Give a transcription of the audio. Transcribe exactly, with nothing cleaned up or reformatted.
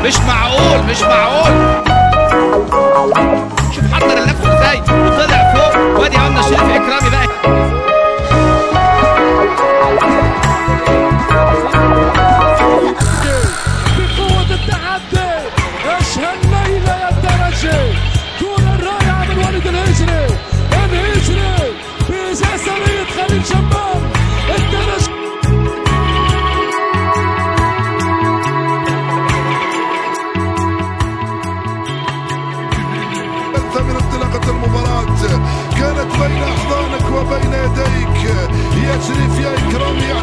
مش معقول مش معقول. شوف حضر اللف ازاي وطلع فوق، وادي عمنا شريف اكرامي بقى. بقوة التحدي ايش هالليلة يا الدرجة، كورة رائعة من وليد الهجري، الهجري بجسرية خليل شمام الدرجة. من انطلاقة المباراة كانت بين أحضانك وبين يديك، يا شريف يا إكرامي.